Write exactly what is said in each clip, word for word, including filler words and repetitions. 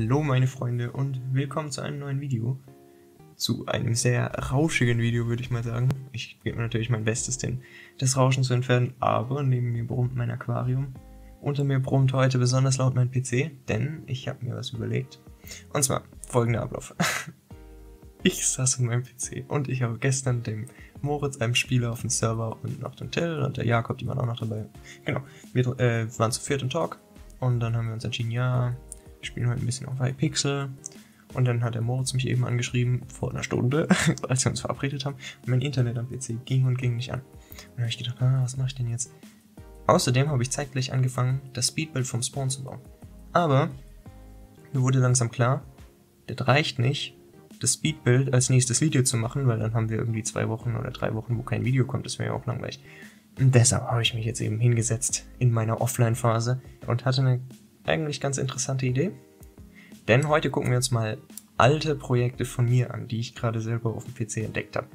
Hallo meine Freunde und willkommen zu einem neuen Video. Zu einem sehr rauschigen Video, würde ich mal sagen. Ich gebe natürlich mein Bestes, den, das Rauschen zu entfernen, aber neben mir brummt mein Aquarium. Unter mir brummt heute besonders laut mein P C, denn ich habe mir was überlegt. Und zwar folgender Ablauf. Ich saß in meinem P C und ich habe gestern dem Moritz, einem Spieler auf dem Server, und noch den Till und der Jakob, die waren auch noch dabei. Genau, wir äh, waren zu viert im Talk und dann haben wir uns entschieden, ja, wir spielen heute ein bisschen auf Hypixel. Und dann hat der Moritz mich eben angeschrieben, vor einer Stunde, als wir uns verabredet haben, und mein Internet am P C ging und ging nicht an. Und dann habe ich gedacht, ah, was mache ich denn jetzt? Außerdem habe ich zeitgleich angefangen, das Speedbuild vom Spawn zu bauen. Aber mir wurde langsam klar, das reicht nicht, das Speedbuild als nächstes Video zu machen, weil dann haben wir irgendwie zwei Wochen oder drei Wochen, wo kein Video kommt, das wäre ja auch langweilig. Und deshalb habe ich mich jetzt eben hingesetzt in meiner Offline-Phase und hatte eine eigentlich ganz interessante Idee. Denn heute gucken wir uns mal alte Projekte von mir an, die ich gerade selber auf dem P C entdeckt habe.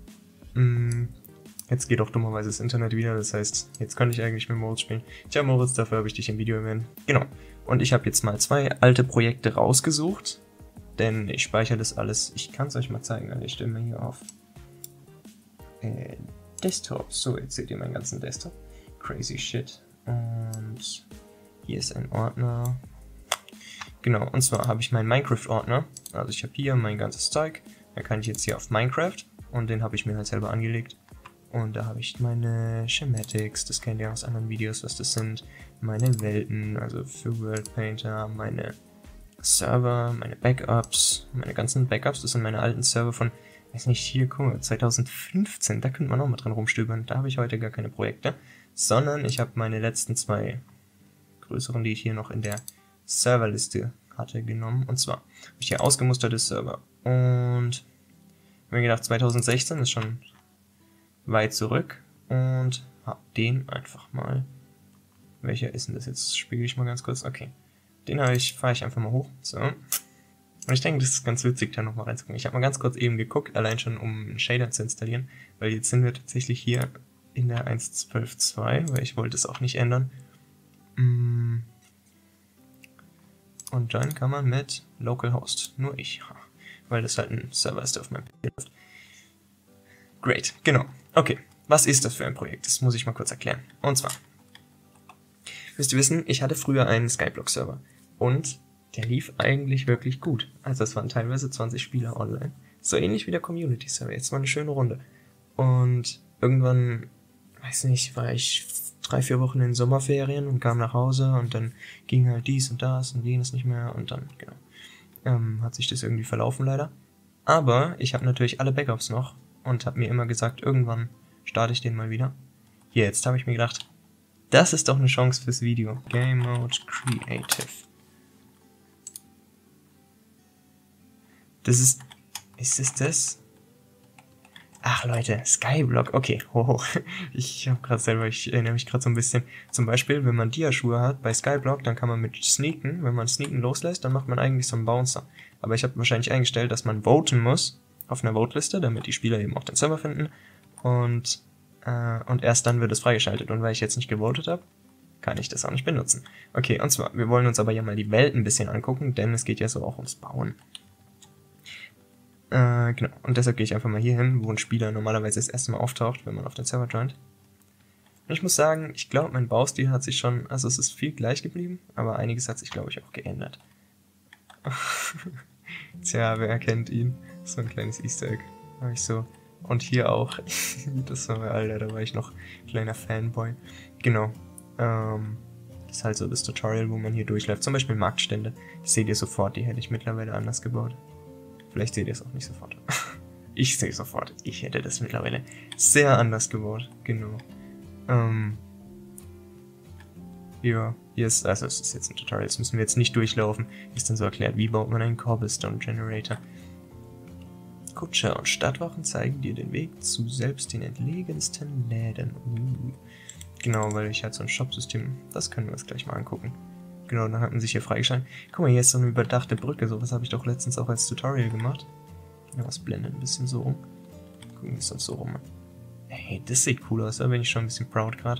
Jetzt geht auch dummerweise das Internet wieder, das heißt, jetzt könnte ich eigentlich mit Moritz spielen. Tja, Moritz, dafür habe ich dich im Video erwähnt. Genau. Und ich habe jetzt mal zwei alte Projekte rausgesucht, denn ich speichere das alles. Ich kann es euch mal zeigen, also ich stelle mir hier auf äh, Desktop. So, jetzt seht ihr meinen ganzen Desktop. Crazy shit. Und hier ist ein Ordner. Genau, und zwar habe ich meinen Minecraft-Ordner. Also ich habe hier mein ganzes Zeug. Da kann ich jetzt hier auf Minecraft und den habe ich mir halt selber angelegt. Und da habe ich meine Schematics, das kennt ihr aus anderen Videos, was das sind. Meine Welten, also für World Painter, meine Server, meine Backups, meine ganzen Backups, das sind meine alten Server von, weiß nicht, hier, guck mal, zwanzig fünfzehn, da könnte man auch mal dran rumstöbern. Da habe ich heute gar keine Projekte, sondern ich habe meine letzten zwei größeren, die ich hier noch in der Serverliste hatte, genommen. Und zwar habe ich hier ausgemusterte Server. Und habe mir gedacht, zwanzig sechzehn ist schon weit zurück. Und habe den einfach mal. Welcher ist denn das jetzt? Spiegel ich mal ganz kurz. Okay. Den habe ich, fahre ich einfach mal hoch. So. Und ich denke, das ist ganz witzig, da nochmal reinzugucken. Ich habe mal ganz kurz eben geguckt, allein schon um einen Shader zu installieren. Weil jetzt sind wir tatsächlich hier in der eins Punkt zwölf Punkt zwei, weil ich wollte es auch nicht ändern. Mm. Und dann kann man mit Localhost, nur ich, weil das halt ein Server ist, der auf meinem P C läuft. Great, genau. Okay, was ist das für ein Projekt? Das muss ich mal kurz erklären. Und zwar, müsst ihr wissen, ich hatte früher einen Skyblock-Server und der lief eigentlich wirklich gut. Also es waren teilweise zwanzig Spieler online. So ähnlich wie der Community-Server, jetzt war eine schöne Runde. Und irgendwann, weiß nicht, war ich drei, vier Wochen in Sommerferien und kam nach Hause und dann ging halt dies und das und jenes nicht mehr und dann, genau, ähm, hat sich das irgendwie verlaufen leider. Aber ich habe natürlich alle Backups noch und habe mir immer gesagt, irgendwann starte ich den mal wieder. Hier, jetzt habe ich mir gedacht, das ist doch eine Chance fürs Video. Game Mode Creative. Das ist, ist es das? Ach Leute, Skyblock, okay, hoho. Ich habe gerade selber, ich erinnere mich gerade so ein bisschen. Zum Beispiel, wenn man Dia-Schuhe hat bei Skyblock, dann kann man mit Sneaken, wenn man Sneaken loslässt, dann macht man eigentlich so einen Bouncer. Aber ich habe wahrscheinlich eingestellt, dass man voten muss auf einer Voteliste, damit die Spieler eben auch den Server finden. Und, äh, und erst dann wird es freigeschaltet. Und weil ich jetzt nicht gewotet habe, kann ich das auch nicht benutzen. Okay, und zwar, wir wollen uns aber ja mal die Welt ein bisschen angucken, denn es geht ja so auch ums Bauen. Äh, genau, und deshalb gehe ich einfach mal hier hin, wo ein Spieler normalerweise das erste Mal auftaucht, wenn man auf den Server joint. Und ich muss sagen, ich glaube, mein Baustil hat sich schon, also es ist viel gleich geblieben, aber einiges hat sich, glaube ich, auch geändert. Tja, wer erkennt ihn? So ein kleines Easter Egg habe ich so. Und hier auch, das war, Alter, da war ich noch kleiner Fanboy. Genau, ähm, das ist halt so das Tutorial, wo man hier durchläuft. Zum Beispiel Marktstände, das seht ihr sofort, die hätte ich mittlerweile anders gebaut. Vielleicht seht ihr es auch nicht sofort. Ich sehe sofort. Ich hätte das mittlerweile sehr anders gebaut. Genau. Ähm. Ja, hier ist, also es ist jetzt ein Tutorial, das müssen wir jetzt nicht durchlaufen. Hier ist dann so erklärt, wie baut man einen Cobblestone Generator. Kutscher und Stadtwachen zeigen dir den Weg zu selbst den entlegensten Läden. Uh. Genau, weil ich halt so ein Shop-System, das können wir uns gleich mal angucken. Genau, dann hatten sich hier freigeschaltet. Guck mal, hier ist so eine überdachte Brücke. Sowas habe ich doch letztens auch als Tutorial gemacht. Ja, was blendet ein bisschen so rum. Gucken wir es uns so rum. Hey, das sieht cool aus. Da bin ich schon ein bisschen proud gerade.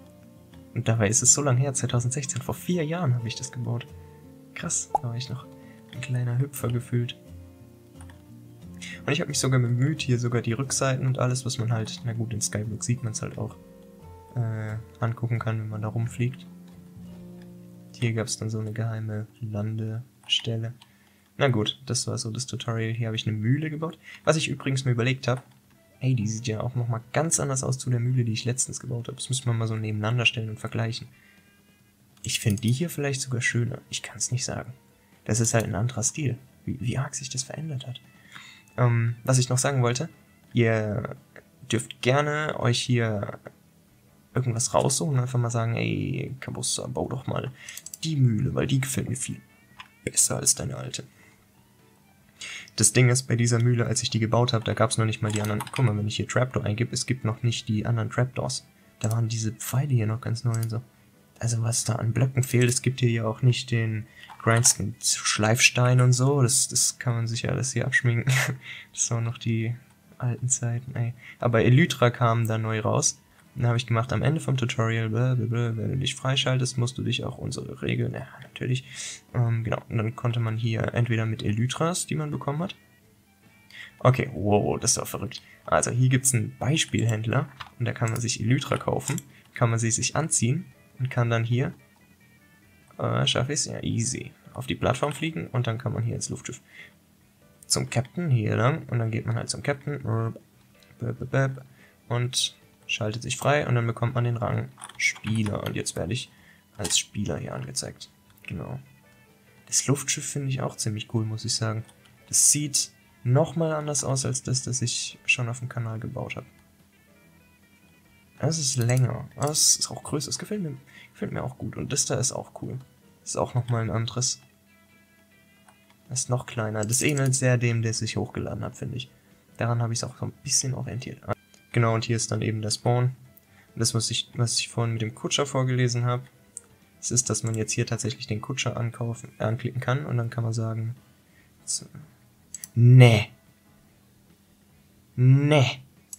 Und dabei ist es so lange her, zwanzig sechzehn. Vor vier Jahren habe ich das gebaut. Krass, da war ich noch Ein kleiner Hüpfer gefühlt. Und ich habe mich sogar bemüht, hier sogar die Rückseiten und alles, was man halt, na gut, in Skyblock sieht man es halt auch, äh, angucken kann, wenn man da rumfliegt. Hier gab es dann so eine geheime Landestelle. Na gut, das war so das Tutorial. Hier habe ich eine Mühle gebaut. Was ich übrigens mir überlegt habe, ey, die sieht ja auch nochmal ganz anders aus zu der Mühle, die ich letztens gebaut habe. Das müsste man mal so nebeneinander stellen und vergleichen. Ich finde die hier vielleicht sogar schöner. Ich kann es nicht sagen. Das ist halt ein anderer Stil. Wie, wie arg sich das verändert hat. Ähm, was ich noch sagen wollte, ihr dürft gerne euch hier irgendwas raussuchen und einfach mal sagen, ey, Kabussa, bau doch mal die Mühle, weil die gefällt mir viel besser als deine alte. Das Ding ist, bei dieser Mühle, als ich die gebaut habe, da gab es noch nicht mal die anderen. Guck mal, wenn ich hier Trapdoor eingebe, es gibt noch nicht die anderen Trapdoors. Da waren diese Pfeile hier noch ganz neu und so. Also was da an Blöcken fehlt, es gibt hier ja auch nicht den Grindstone Schleifstein und so. Das, das kann man sich ja alles hier abschminken. Das waren noch die alten Zeiten, ey. Aber Elytra kam da neu raus. Und dann habe ich gemacht, am Ende vom Tutorial, blablabla, wenn du dich freischaltest, musst du dich auch unsere Regeln, ja, natürlich, ähm, genau, und dann konnte man hier entweder mit Elytras, die man bekommen hat. Okay, wow, das ist auch verrückt. Also hier gibt es einen Beispielhändler und da kann man sich Elytra kaufen, kann man sie sich anziehen und kann dann hier, äh, schaffe ich es? Ja, easy, auf die Plattform fliegen und dann kann man hier ins Luftschiff zum Captain, hier lang, und dann geht man halt zum Captain und schaltet sich frei und dann bekommt man den Rang Spieler. Und jetzt werde ich als Spieler hier angezeigt. Genau. Das Luftschiff finde ich auch ziemlich cool, muss ich sagen. Das sieht nochmal anders aus als das, das ich schon auf dem Kanal gebaut habe. Das ist länger. Das ist auch größer. Das gefällt mir, gefällt mir auch gut. Und das da ist auch cool. Das ist auch nochmal ein anderes. Das ist noch kleiner. Das ähnelt sehr dem, das ich hochgeladen habe, finde ich. Daran habe ich es auch so ein bisschen orientiert. Genau, und hier ist dann eben der Spawn. Und das, was ich, was ich vorhin mit dem Kutscher vorgelesen habe, das ist, dass man jetzt hier tatsächlich den Kutscher ankaufen, äh, anklicken kann und dann kann man sagen, so, nee, nee,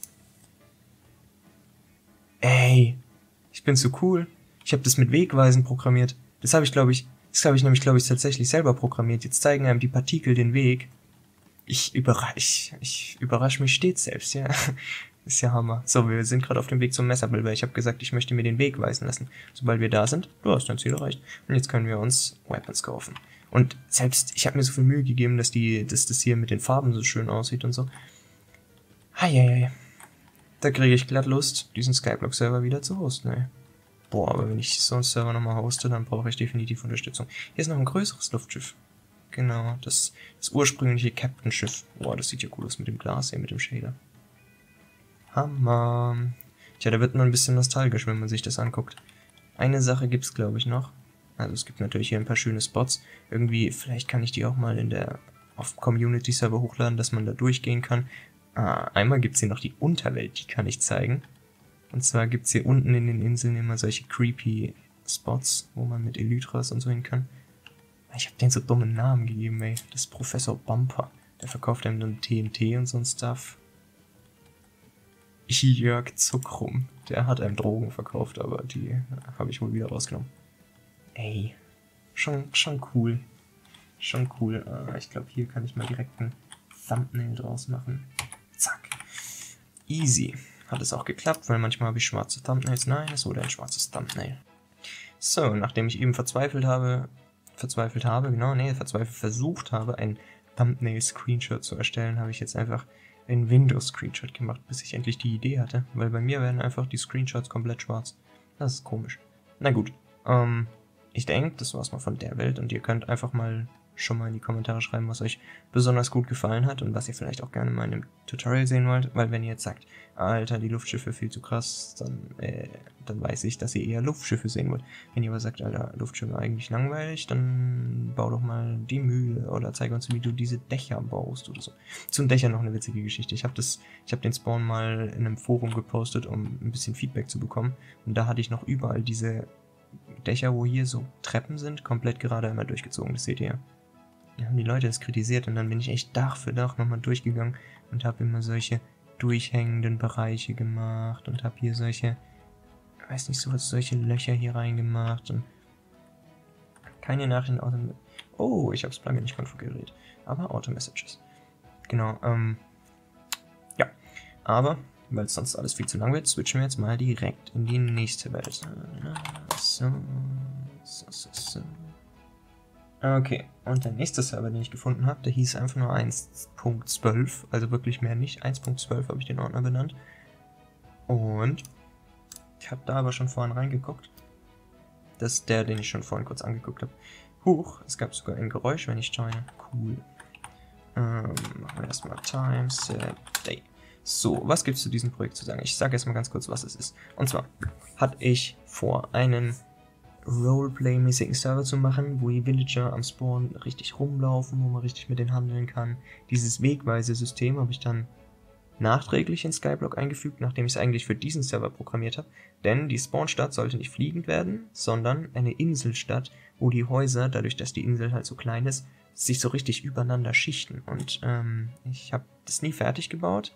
ey, ich bin zu cool. Ich habe das mit Wegweisen programmiert. Das habe ich, glaube ich, das habe ich nämlich, glaube ich, tatsächlich selber programmiert. Jetzt zeigen einem die Partikel den Weg. Ich überrasch, ich, ich überrasche mich stets selbst, ja. Ist ja Hammer. So, wir sind gerade auf dem Weg zum Messerbild, weil ich habe gesagt, ich möchte mir den Weg weisen lassen. Sobald wir da sind, du hast dein Ziel erreicht. Und jetzt können wir uns Weapons kaufen. Und selbst, ich habe mir so viel Mühe gegeben, dass die, dass das hier mit den Farben so schön aussieht und so. Heieiei. Da kriege ich glatt Lust, diesen Skyblock-Server wieder zu hosten, ey. Boah, aber wenn ich so einen Server nochmal hoste, dann brauche ich definitiv Unterstützung. Hier ist noch ein größeres Luftschiff. Genau, das, das ursprüngliche Captain-Schiff. Boah, das sieht ja cool aus mit dem Glas hier, mit dem Shader. Hammer. Tja, da wird man ein bisschen nostalgisch, wenn man sich das anguckt. Eine Sache gibt's, glaube ich, noch. Also es gibt natürlich hier ein paar schöne Spots. Irgendwie, vielleicht kann ich die auch mal in der auf dem Community-Server hochladen, dass man da durchgehen kann. Ah, einmal gibt's hier noch die Unterwelt, die kann ich zeigen. Und zwar gibt's hier unten in den Inseln immer solche creepy Spots, wo man mit Elytras und so hin kann. Ich habe den so dummen Namen gegeben, ey. Das ist Professor Bumper. Der verkauft einem dann T N T und so ein Stuff. Jörg Zuckrum. Der hat einem Drogen verkauft, aber die habe ich wohl wieder rausgenommen. Ey. Schon, schon cool. Schon cool. Ah, ich glaube, hier kann ich mal direkt ein Thumbnail draus machen. Zack. Easy. Hat es auch geklappt, weil manchmal habe ich schwarze Thumbnails. Nein, es wurde ein schwarzes Thumbnail. So, nachdem ich eben verzweifelt habe, verzweifelt habe, genau, nee, verzweifelt versucht habe, ein Thumbnail-Screenshot zu erstellen, habe ich jetzt einfach einen Windows-Screenshot gemacht, bis ich endlich die Idee hatte, weil bei mir werden einfach die Screenshots komplett schwarz. Das ist komisch. Na gut, ähm, ich denke, das war's mal von der Welt und ihr könnt einfach mal schon mal in die Kommentare schreiben, was euch besonders gut gefallen hat und was ihr vielleicht auch gerne mal in einem Tutorial sehen wollt, weil wenn ihr jetzt sagt, Alter, die Luftschiffe viel zu krass, dann, äh, dann weiß ich, dass ihr eher Luftschiffe sehen wollt. Wenn ihr aber sagt, Alter, Luftschiffe eigentlich langweilig, dann bau doch mal die Mühle oder zeig uns, wie du diese Dächer baust oder so. Zum Dächer noch eine witzige Geschichte. Ich habe das, ich habe den Spawn mal in einem Forum gepostet, um ein bisschen Feedback zu bekommen und da hatte ich noch überall diese Dächer, wo hier so Treppen sind, komplett gerade einmal durchgezogen, das seht ihr. Da haben die Leute das kritisiert und dann bin ich echt Dach für Dach nochmal durchgegangen und habe immer solche durchhängenden Bereiche gemacht und habe hier solche, weiß nicht, so was, solche Löcher hier reingemacht und keine Nachrichten, Oh, ich habe das Plugin nicht konfiguriert. Aber Auto-Messages. Genau, ähm, ja. Aber, weil es sonst alles viel zu lang wird, switchen wir jetzt mal direkt in die nächste Welt. So, so, so, so. Okay, und der nächste Server, den ich gefunden habe, der hieß einfach nur eins Punkt zwölf, also wirklich mehr nicht. eins Punkt zwölf habe ich den Ordner benannt. Und ich habe da aber schon vorhin reingeguckt. Das ist der, den ich schon vorhin kurz angeguckt habe. Huch, es gab sogar ein Geräusch, wenn ich joine. Cool. Ähm, machen wir erstmal Time, Set, Day. So, was gibt es zu diesem Projekt zu sagen? Ich sage erstmal ganz kurz, was es ist. Und zwar hatte ich vor, einen Roleplay-mäßigen Server zu machen, wo die Villager am Spawn richtig rumlaufen, wo man richtig mit denen handeln kann. Dieses wegweise System habe ich dann nachträglich in Skyblock eingefügt, nachdem ich es eigentlich für diesen Server programmiert habe. Denn die Spawnstadt sollte nicht fliegend werden, sondern eine Inselstadt, wo die Häuser, dadurch, dass die Insel halt so klein ist, sich so richtig übereinander schichten. Und ähm, ich habe das nie fertig gebaut.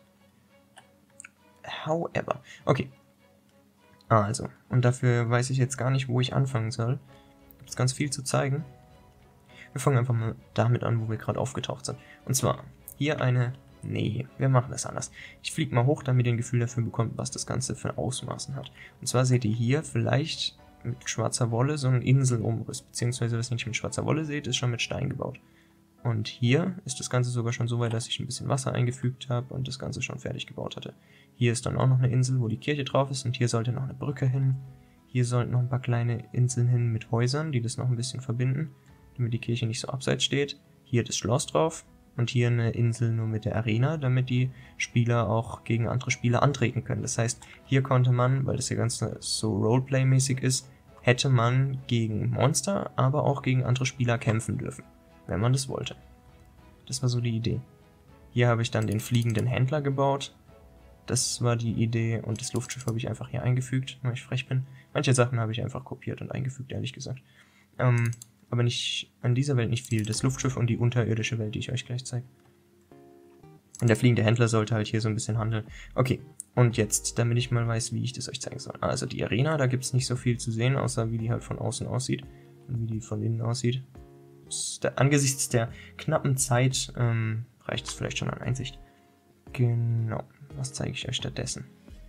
However. Okay. Also, und dafür weiß ich jetzt gar nicht, wo ich anfangen soll. Gibt es ganz viel zu zeigen. Wir fangen einfach mal damit an, wo wir gerade aufgetaucht sind. Und zwar, hier eine... Nee, wir machen das anders. Ich fliege mal hoch, damit ihr ein Gefühl dafür bekommt, was das Ganze für Ausmaßen hat. Und zwar seht ihr hier vielleicht mit schwarzer Wolle so einen Inselumriss. Beziehungsweise, was ihr nicht mit schwarzer Wolle seht, ist schon mit Stein gebaut. Und hier ist das Ganze sogar schon so weit, dass ich ein bisschen Wasser eingefügt habe und das Ganze schon fertig gebaut hatte. Hier ist dann auch noch eine Insel, wo die Kirche drauf ist, und hier sollte noch eine Brücke hin. Hier sollten noch ein paar kleine Inseln hin mit Häusern, die das noch ein bisschen verbinden, damit die Kirche nicht so abseits steht. Hier das Schloss drauf und hier eine Insel nur mit der Arena, damit die Spieler auch gegen andere Spieler antreten können. Das heißt, hier konnte man, weil das hier ganz so Roleplay-mäßig ist, hätte man gegen Monster, aber auch gegen andere Spieler kämpfen dürfen, wenn man das wollte. Das war so die Idee. Hier habe ich dann den fliegenden Händler gebaut. Das war die Idee, und das Luftschiff habe ich einfach hier eingefügt, weil ich frech bin. Manche Sachen habe ich einfach kopiert und eingefügt, ehrlich gesagt. Ähm, aber nicht an dieser Welt nicht viel. Das Luftschiff und die unterirdische Welt, die ich euch gleich zeige. Und der fliegende Händler sollte halt hier so ein bisschen handeln. Okay, und jetzt, damit ich mal weiß, wie ich das euch zeigen soll. Also die Arena, da gibt es nicht so viel zu sehen, außer wie die halt von außen aussieht und wie die von innen aussieht. Der, angesichts der knappen Zeit ähm, reicht es vielleicht schon an Einsicht. Genau, was zeige ich euch stattdessen?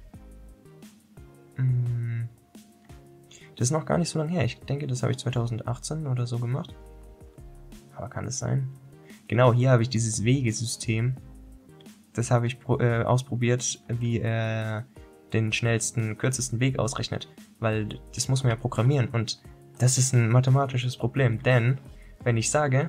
Hm, das ist noch gar nicht so lange her. Ich denke, das habe ich zweitausendachtzehn oder so gemacht. Aber kann es sein? Genau, hier habe ich dieses Wegesystem. Das habe ich pro, äh, ausprobiert, wie er den schnellsten, kürzesten Weg ausrechnet. Weil das muss man ja programmieren. Und das ist ein mathematisches Problem, denn wenn ich sage,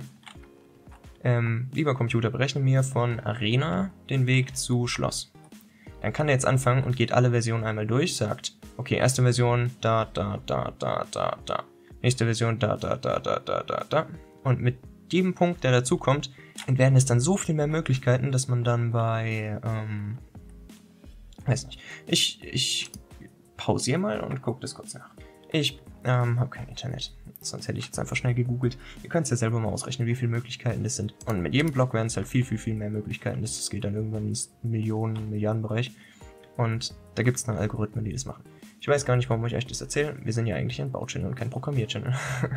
ähm, lieber Computer, berechne mir von Arena den Weg zu Schloss, dann kann er jetzt anfangen und geht alle Versionen einmal durch, sagt, okay, erste Version, da, da, da, da, da, da, nächste Version, da, da, da, da, da, da, da. Und mit jedem Punkt, der dazu kommt, werden es dann so viel mehr Möglichkeiten, dass man dann bei, ähm, weiß nicht, ich, ich pausiere mal und gucke das kurz nach. Ich ähm, habe kein Internet, sonst hätte ich jetzt einfach schnell gegoogelt. Ihr könnt es ja selber mal ausrechnen, wie viele Möglichkeiten das sind. Und mit jedem Block werden es halt viel, viel, viel mehr Möglichkeiten. Das geht dann irgendwann ins Millionen, Milliardenbereich. Und da gibt es dann Algorithmen, die das machen. Ich weiß gar nicht, warum ich euch das erzähle. Wir sind ja eigentlich ein Bauchannel und kein Programmierchannel.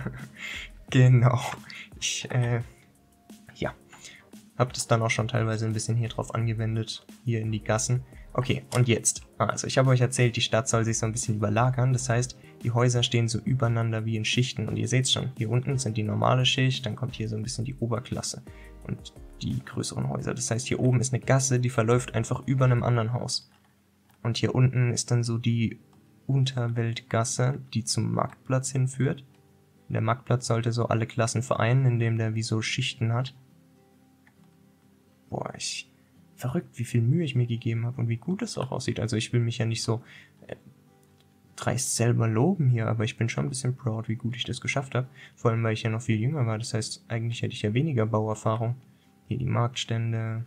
Genau. Ich, äh, ja. Hab das dann auch schon teilweise ein bisschen hier drauf angewendet, hier in die Gassen. Okay, und jetzt. Also, ich habe euch erzählt, die Stadt soll sich so ein bisschen überlagern. Das heißt, die Häuser stehen so übereinander wie in Schichten. Und ihr seht schon, hier unten sind die normale Schicht, dann kommt hier so ein bisschen die Oberklasse und die größeren Häuser. Das heißt, hier oben ist eine Gasse, die verläuft einfach über einem anderen Haus. Und hier unten ist dann so die Unterweltgasse, die zum Marktplatz hinführt. Der Marktplatz sollte so alle Klassen vereinen, indem der wie so Schichten hat. Boah, ich... Verrückt, wie viel Mühe ich mir gegeben habe und wie gut es auch aussieht. Also ich will mich ja nicht so äh, dreist selber loben hier, aber ich bin schon ein bisschen proud, wie gut ich das geschafft habe. Vor allem, weil ich ja noch viel jünger war. Das heißt, eigentlich hätte ich ja weniger Bauerfahrung. Hier die Marktstände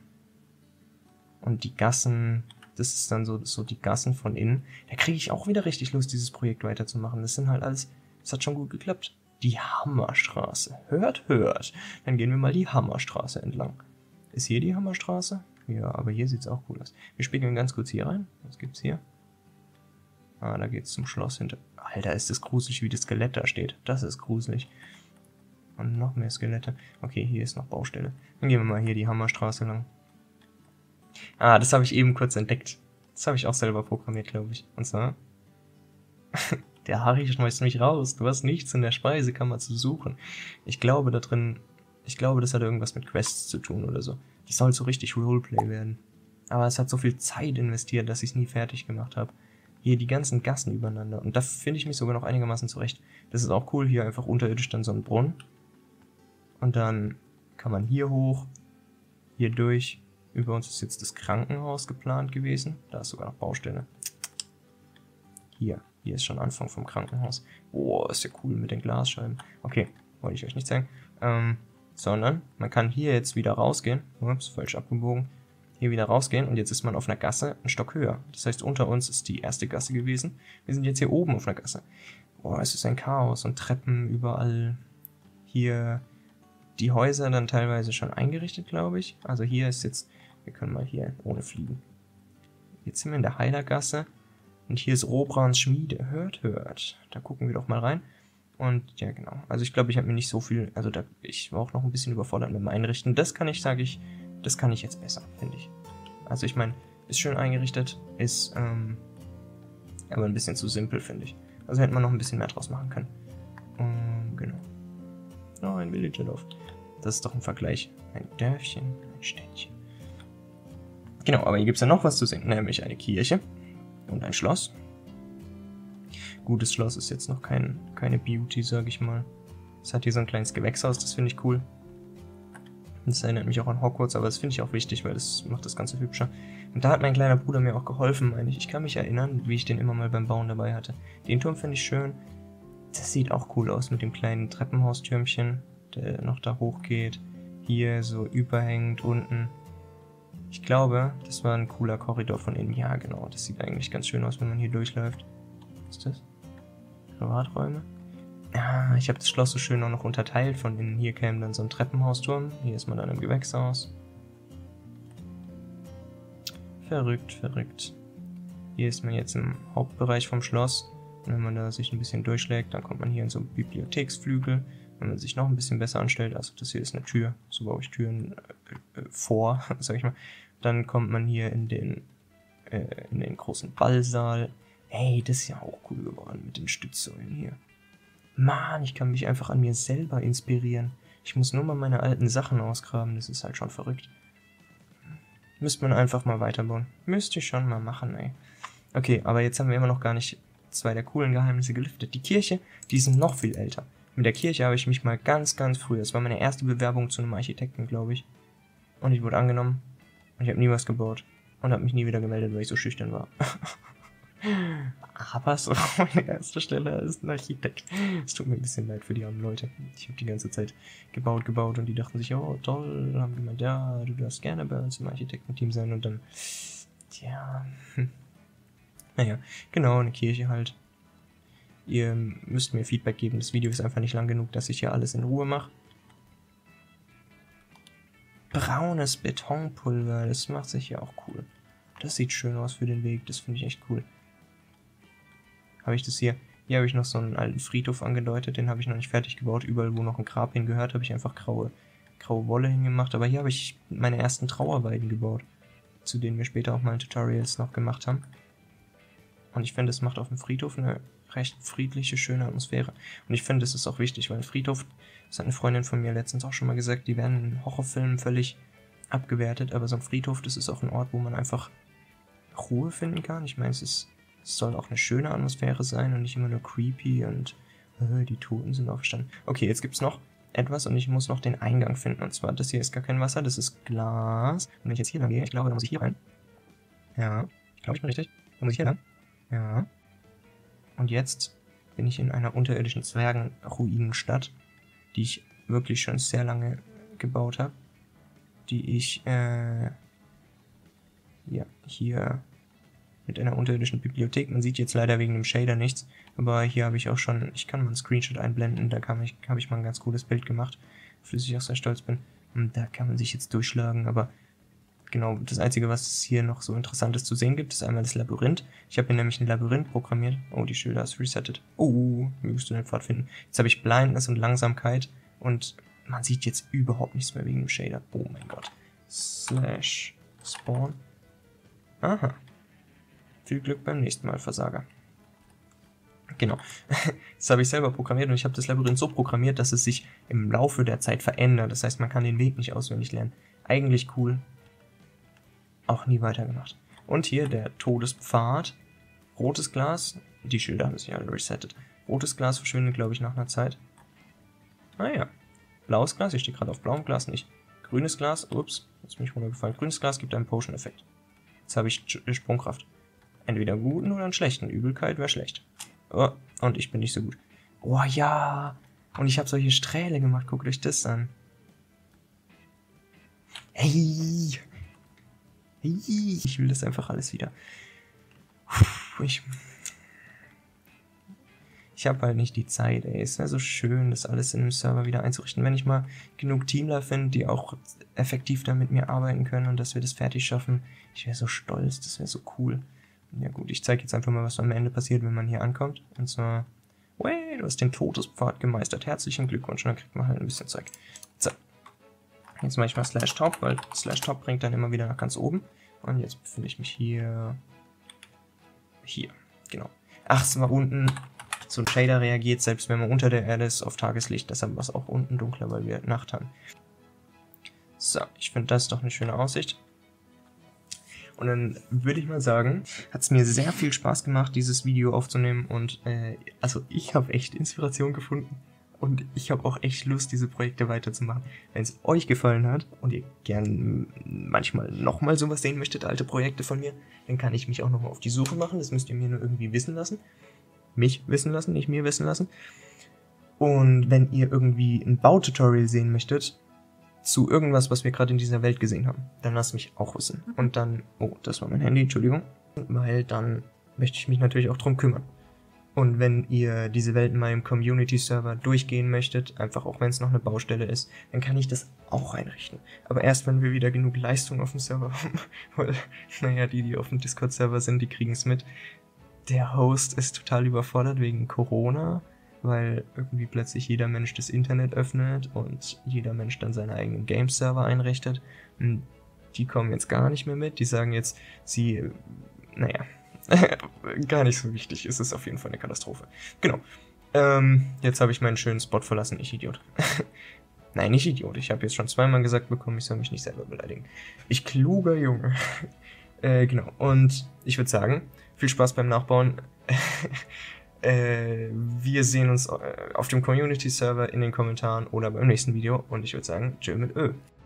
und die Gassen. Das ist dann so, so die Gassen von innen. Da kriege ich auch wieder richtig Lust, dieses Projekt weiterzumachen. Das sind halt alles... Das hat schon gut geklappt. Die Hammerstraße. Hört, hört. Dann gehen wir mal die Hammerstraße entlang. Ist hier die Hammerstraße? Ja, aber hier sieht es auch cool aus. Wir spiegeln ganz kurz hier rein. Was gibt's hier? Ah, da geht's zum Schloss hinter. Alter, ist das gruselig, wie das Skelett da steht. Das ist gruselig. Und noch mehr Skelette. Okay, hier ist noch Baustelle. Dann gehen wir mal hier die Hammerstraße lang. Ah, das habe ich eben kurz entdeckt. Das habe ich auch selber programmiert, glaube ich. Und zwar... Der Harry schmeißt mich raus. Du hast nichts in der Speisekammer zu suchen. Ich glaube da drin... Ich glaube, das hat irgendwas mit Quests zu tun oder so. Das soll so richtig Roleplay werden. Aber es hat so viel Zeit investiert, dass ich es nie fertig gemacht habe. Hier die ganzen Gassen übereinander. Und da finde ich mich sogar noch einigermaßen zurecht. Das ist auch cool. Hier einfach unterirdisch dann so ein Brunnen. Und dann kann man hier hoch, hier durch. Über uns ist jetzt das Krankenhaus geplant gewesen. Da ist sogar noch Baustelle. Hier, hier ist schon Anfang vom Krankenhaus. Boah, ist ja cool mit den Glasscheiben. Okay, wollte ich euch nicht zeigen. Ähm, sondern man kann hier jetzt wieder rausgehen. Ups, falsch abgebogen. Hier wieder rausgehen und jetzt ist man auf einer Gasse einen Stock höher. Das heißt, unter uns ist die erste Gasse gewesen. Wir sind jetzt hier oben auf einer Gasse. Boah, es ist ein Chaos und Treppen überall. Hier die Häuser dann teilweise schon eingerichtet, glaube ich. Also hier ist jetzt, wir können mal hier ohne fliegen. Jetzt sind wir in der Heilergasse und hier ist Robrans Schmiede. Hört, hört. Da gucken wir doch mal rein. Und ja, genau. Also ich glaube, ich habe mir nicht so viel, also da, ich war auch noch ein bisschen überfordert mit dem Einrichten. Das kann ich, sage ich, das kann ich jetzt besser, finde ich. Also ich meine, ist schön eingerichtet, ist ähm, aber ein bisschen zu simpel, finde ich. Also hätte man noch ein bisschen mehr draus machen können. Um, genau. Oh, ein Villagerdorf. Das ist doch ein Vergleich. Ein Dörfchen, ein Städtchen. Genau, aber hier gibt es ja noch was zu sehen, nämlich eine Kirche und ein Schloss. Gutes Schloss ist jetzt noch kein, keine Beauty, sage ich mal. Es hat hier so ein kleines Gewächshaus, das finde ich cool. Das erinnert mich auch an Hogwarts, aber das finde ich auch wichtig, weil das macht das Ganze hübscher. Und da hat mein kleiner Bruder mir auch geholfen, meine ich. Ich kann mich erinnern, wie ich den immer mal beim Bauen dabei hatte. Den Turm finde ich schön. Das sieht auch cool aus mit dem kleinen Treppenhaustürmchen, der noch da hochgeht. Hier so überhängend unten. Ich glaube, das war ein cooler Korridor von innen. Ja, genau. Das sieht eigentlich ganz schön aus, wenn man hier durchläuft. Was ist das? Privaträume? Ja, ich habe das Schloss so schön auch noch unterteilt. Von innen hier käme dann so ein Treppenhausturm. Hier ist man dann im Gewächshaus. Verrückt, verrückt. Hier ist man jetzt im Hauptbereich vom Schloss. Und wenn man da sich ein bisschen durchschlägt, dann kommt man hier in so einen Bibliotheksflügel. Wenn man sich noch ein bisschen besser anstellt, also das hier ist eine Tür, so baue ich Türen äh, äh, vor, sag ich mal. Dann kommt man hier in den, äh, in den großen Ballsaal. Hey, das ist ja auch cool geworden mit den Stützsäulen hier. Mann, ich kann mich einfach an mir selber inspirieren. Ich muss nur mal meine alten Sachen ausgraben, das ist halt schon verrückt. Müsste man einfach mal weiterbauen. Müsste ich schon mal machen, ey. Okay, aber jetzt haben wir immer noch gar nicht zwei der coolen Geheimnisse gelüftet. Die Kirche, die sind noch viel älter. Mit der Kirche habe ich mich mal ganz, ganz früh, das war meine erste Bewerbung zu einem Architekten, glaube ich. Und ich wurde angenommen. Und ich habe nie was gebaut. Und habe mich nie wieder gemeldet, weil ich so schüchtern war. Aber so, meine erste Stelle als ein Architekt. Es tut mir ein bisschen leid für die armen Leute. Ich habe die ganze Zeit gebaut, gebaut und die dachten sich, oh toll, haben gemeint, ja, du darfst gerne bei uns im Architektenteam sein und dann, tja, hm. Naja, genau, eine Kirche halt. Ihr müsst mir Feedback geben, das Video ist einfach nicht lang genug, dass ich hier alles in Ruhe mache. Braunes Betonpulver, das macht sich ja auch cool. Das sieht schön aus für den Weg, das finde ich echt cool. Habe ich das hier? Hier habe ich noch so einen alten Friedhof angedeutet, den habe ich noch nicht fertig gebaut. Überall, wo noch ein Grab hingehört, habe ich einfach graue, graue Wolle hingemacht. Aber hier habe ich meine ersten Trauerweiden gebaut, zu denen wir später auch mal Tutorials noch gemacht haben. Und ich finde, es macht auf dem Friedhof eine recht friedliche, schöne Atmosphäre. Und ich finde, das ist auch wichtig, weil ein Friedhof, das hat eine Freundin von mir letztens auch schon mal gesagt, die werden in Horrorfilmen völlig abgewertet, aber so ein Friedhof, das ist auch ein Ort, wo man einfach Ruhe finden kann. Ich meine, es ist, es soll auch eine schöne Atmosphäre sein und nicht immer nur creepy und äh, die Toten sind auferstanden. Okay, jetzt gibt's noch etwas und ich muss noch den Eingang finden. Und zwar, das hier ist gar kein Wasser, das ist Glas. Und wenn ich jetzt hier lang gehe, ich glaube, da muss ich hier rein. Ja, ich glaube, ich bin richtig. Da muss ich hier lang. Ja. Und jetzt bin ich in einer unterirdischen Zwergenruinenstadt, die ich wirklich schon sehr lange gebaut habe. Die ich, äh, ja, hier mit einer unterirdischen Bibliothek. Man sieht jetzt leider wegen dem Shader nichts, aber hier habe ich auch schon, ich kann mal einen Screenshot einblenden, da kann ich, habe ich mal ein ganz cooles Bild gemacht, für das ich auch sehr stolz bin. Und da kann man sich jetzt durchschlagen, aber genau, das Einzige, was es hier noch so Interessantes zu sehen gibt, ist einmal das Labyrinth. Ich habe hier nämlich ein Labyrinth programmiert. Oh, die Schilder ist resettet. Oh, wie musst du den Pfad finden? Jetzt habe ich Blindness und Langsamkeit. Und man sieht jetzt überhaupt nichts mehr wegen dem Shader. Oh mein Gott. Slash Spawn. Aha. Viel Glück beim nächsten Mal, Versager. Genau. Das habe ich selber programmiert und ich habe das Labyrinth so programmiert, dass es sich im Laufe der Zeit verändert. Das heißt, man kann den Weg nicht auswendig lernen. Eigentlich cool. Auch nie weitergemacht. Und hier der Todespfad. Rotes Glas. Die Schilder haben sich alle resettet. Rotes Glas verschwindet, glaube ich, nach einer Zeit. Naja. Blaues Glas. Ich stehe gerade auf blauem Glas nicht. Grünes Glas. Ups. Jetzt bin ich runtergefallen. Grünes Glas gibt einen Potion-Effekt. Jetzt habe ich Sprungkraft. Entweder einen guten oder einen schlechten. Übelkeit wäre schlecht. Oh, und ich bin nicht so gut. Oh ja. Und ich habe solche Strähle gemacht. Guckt euch das an. Hey. Hey. Ich will das einfach alles wieder. Ich, ich habe halt nicht die Zeit, ey. Es wäre so schön, das alles in einem Server wieder einzurichten. Wenn ich mal genug Teamler finde, die auch effektiv da mit mir arbeiten können und dass wir das fertig schaffen. Ich wäre so stolz. Das wäre so cool. Ja gut, ich zeige jetzt einfach mal, was am Ende passiert, wenn man hier ankommt. Und zwar, wey, du hast den Todespfad gemeistert. Herzlichen Glückwunsch. Und dann kriegt man halt ein bisschen Zeug. So. Jetzt mache ich mal Slash Top, weil Slash Top bringt dann immer wieder nach ganz oben. Und jetzt befinde ich mich hier. Hier, genau. Ach, es war unten. So ein Shader reagiert, selbst wenn man unter der Erde ist, auf Tageslicht. Deshalb war es auch unten dunkler, weil wir Nacht haben. So, ich finde das doch eine schöne Aussicht. Und dann würde ich mal sagen, hat es mir sehr viel Spaß gemacht, dieses Video aufzunehmen. Und äh, also ich habe echt Inspiration gefunden. Und ich habe auch echt Lust, diese Projekte weiterzumachen. Wenn es euch gefallen hat und ihr gern manchmal nochmal sowas sehen möchtet, alte Projekte von mir, dann kann ich mich auch nochmal auf die Suche machen. Das müsst ihr mir nur irgendwie wissen lassen. Mich wissen lassen, nicht mir wissen lassen. Und wenn ihr irgendwie ein Baututorial sehen möchtet, zu irgendwas, was wir gerade in dieser Welt gesehen haben, dann lasst mich auch wissen. Und dann, oh, das war mein Handy, Entschuldigung, weil dann möchte ich mich natürlich auch drum kümmern. Und wenn ihr diese Welt in meinem Community-Server durchgehen möchtet, einfach auch wenn es noch eine Baustelle ist, dann kann ich das auch einrichten. Aber erst, wenn wir wieder genug Leistung auf dem Server haben, weil, naja, die, die auf dem Discord-Server sind, die kriegen es mit. Der Host ist total überfordert wegen Corona, weil irgendwie plötzlich jeder Mensch das Internet öffnet und jeder Mensch dann seine eigenen Game-Server einrichtet. Und die kommen jetzt gar nicht mehr mit. Die sagen jetzt, sie, naja, gar nicht so wichtig. Es ist auf jeden Fall eine Katastrophe. Genau. Ähm, jetzt habe ich meinen schönen Spot verlassen, ich Idiot. Nein, nicht Idiot. Ich habe jetzt schon zweimal gesagt bekommen, ich soll mich nicht selber beleidigen. Ich kluger Junge. äh, genau. Und ich würde sagen, viel Spaß beim Nachbauen. Äh, wir sehen uns auf dem Community-Server in den Kommentaren oder beim nächsten Video und ich würde sagen, tschö mit Ö.